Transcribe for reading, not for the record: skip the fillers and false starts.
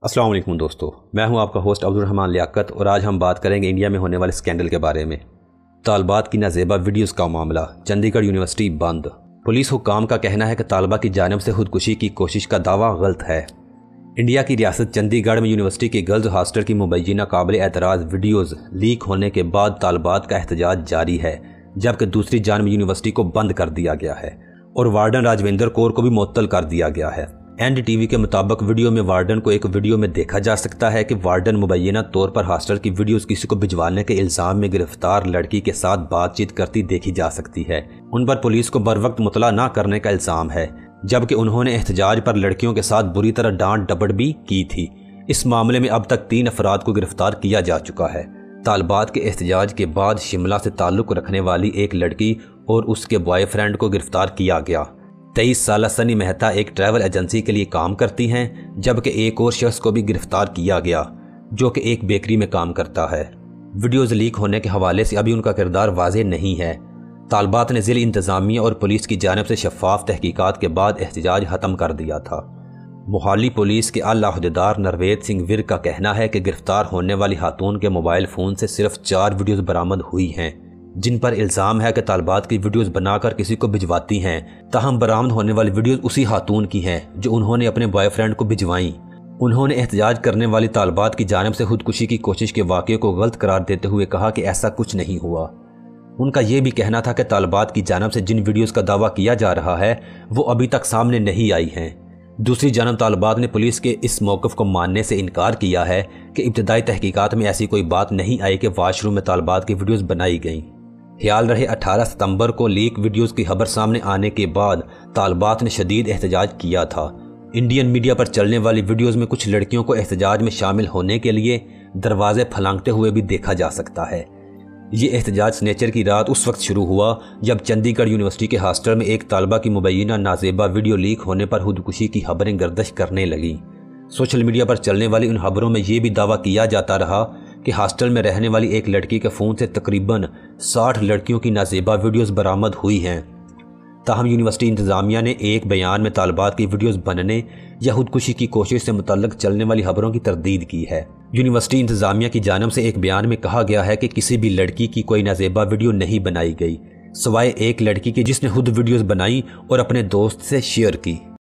अस्सलाम वालेकुम दोस्तों, मैं हूं आपका होस्ट अब्दुल लियाकत और आज हम बात करेंगे इंडिया में होने वाले स्कैंडल के बारे में। तालबात की नाजेबा वीडियोस का मामला, चंडीगढ़ यूनिवर्सिटी बंद। पुलिस हुक्काम का कहना है कि तालबा की जानिब से खुदकुशी की कोशिश का दावा गलत है। इंडिया की रियासत चंडीगढ़ में यूनिवर्सिटी के गर्ल्स हॉस्टल की मुबैना काबिल एतराज़ वीडियोज़ लीक होने के बाद तालबात का एहतजाज जारी है, जबकि दूसरी जानिब यूनिवर्सिटी को बंद कर दिया गया है और वार्डन राजविंदर कौर को भी मुअत्तल कर दिया गया है। NDTV के मुताबिक वीडियो में वार्डन को एक वीडियो में देखा जा सकता है कि वार्डन मुबैना तौर पर हॉस्टल की वीडियोस किसी को भिजवाने के इल्ज़ाम में गिरफ्तार लड़की के साथ बातचीत करती देखी जा सकती है। उन पर पुलिस को बरवक्त मुतला न करने का इल्ज़ाम है, जबकि उन्होंने एहतजाज पर लड़कियों के साथ बुरी तरह डांट डपट भी की थी। इस मामले में अब तक 3 अफराद को गिरफ्तार किया जा चुका है। तालबात के एहतजाज के बाद शिमला से ताल्लुक़ रखने वाली एक लड़की और उसके बॉयफ्रेंड को गिरफ्तार किया गया। 23 साला सनी मेहता एक ट्रैवल एजेंसी के लिए काम करती हैं, जबकि एक और शख्स को भी गिरफ्तार किया गया जो कि एक बेकरी में काम करता है। वीडियोज़ लीक होने के हवाले से अभी उनका किरदार वाज़ेह नहीं है। तालबात ने ज़िला इंतज़ामिया और पुलिस की जानिब से शफाफ तहकीकात के बाद एहतजाज ख़त्म कर दिया था। मोहाली पुलिस के आला अहदेदार नरवेद सिंह विर का कहना है कि गिरफ्तार होने वाली खातून के मोबाइल फ़ोन से सिर्फ 4 वीडियोज़ बरामद हुई हैं, जिन पर इल्ज़ाम है कि तालबात की वीडियोस बनाकर किसी को भिजवाती हैं। ताहम बरामद होने वाली वीडियोस उसी खातून की हैं जो उन्होंने अपने बॉयफ्रेंड को भिजवाईं। उन्होंने एहतजाज करने वाली तालबात की जानिब से खुदकुशी की कोशिश के वाक़े को गलत करार देते हुए कहा कि ऐसा कुछ नहीं हुआ। उनका यह भी कहना था कि तालबात की जानिब से जिन वीडियोस का दावा किया जा रहा है वो अभी तक सामने नहीं आई हैं। दूसरी जानब तालबात ने पुलिस के इस मौक़िफ़ को मानने से इनकार किया है कि इब्तदाई तहकीकात में ऐसी कोई बात नहीं आई कि वाशरूम में तालबात की वीडियोज़ बनाई गईं। ख्याल रहे 18 सितंबर को लीक वीडियोस की खबर सामने आने के बाद तालबात ने शदीद एहतजाज किया था। इंडियन मीडिया पर चलने वाली वीडियोस में कुछ लड़कियों को एहतजाज में शामिल होने के लिए दरवाजे फलांगते हुए भी देखा जा सकता है। ये एहतजाज सनेचर की रात उस वक्त शुरू हुआ जब चंडीगढ़ यूनिवर्सिटी के हॉस्टल में एक तालबा की मुबैना नाजेबा वीडियो लीक होने पर खुदकुशी की खबरें गर्दिश करने लगीं। सोशल मीडिया पर चलने वाली उन खबरों में ये भी दावा किया जाता रहा कि हॉस्टल में रहने वाली एक लड़की के फ़ोन से तकरीबन 60 लड़कियों की नाजेबा वीडियोस बरामद हुई हैं। ताहम यूनिवर्सिटी इंतज़ामिया ने एक बयान में तालबात की वीडियोस बनने या खुदकुशी की कोशिश से मुतल्लिक़ चलने वाली खबरों की तरदीद की है। यूनिवर्सिटी इंतज़ामिया की जानिब से एक बयान में कहा गया है कि किसी भी लड़की की कोई नाजेबा वीडियो नहीं बनाई गई, सिवाय एक लड़की की जिसने खुद वीडियोस बनाई और अपने दोस्त से शेयर की।